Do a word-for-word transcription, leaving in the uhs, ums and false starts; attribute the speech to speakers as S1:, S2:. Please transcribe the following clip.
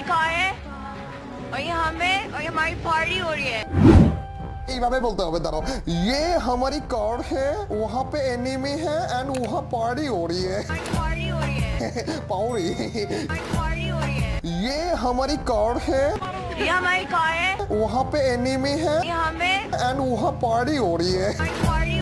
S1: हमारी कार है और ये हमें और ये हमारी पार्टी हो रही है।
S2: এইভাবে বলতে হবে, দাঁড়াও। ये हमारी कार है, वहाँ पे एनिमी है एंड वहाँ पार्टी हो रही है।
S1: पार्टी हो रही है।
S2: पाउरी।
S1: पार्टी हो रही है।
S2: ये हमारी कार है,
S1: ये हमारी कार है,
S2: वहाँ पे एनिमी है
S1: ये हमें
S2: एंड वहाँ पार्टी हो रही है।
S1: पार्टी